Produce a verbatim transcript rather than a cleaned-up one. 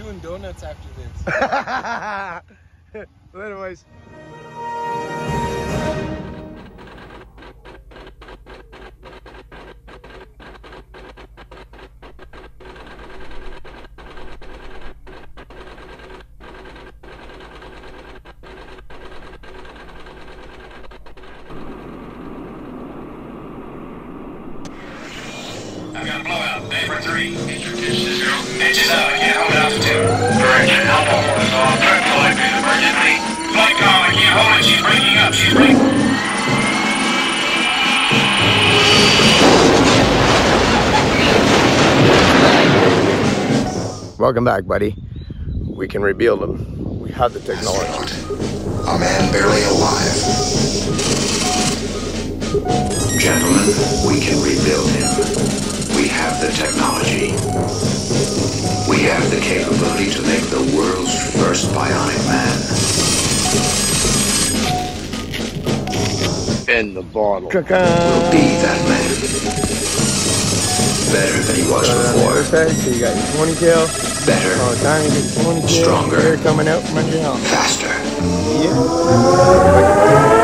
doing donuts after this. Later, boys. I've got a blowout. Day for three. Inches out. I can't hold it out to two. Correction. Alpha Horse on. Trip flight is emergency. Flight call. I can't hold it. She's breaking up. She's breaking. Welcome back, buddy. We can rebuild them. We have the technology. A man barely alive. Gentlemen, we can rebuild him. We have the technology. We have the capability to make the world's first bionic man. In the bottle. We'll be that man. Better than he was before. So you got your twenty kill. Better. All the time you get your twenty kill. Stronger. They're coming out from under your arm. Faster. Yeah.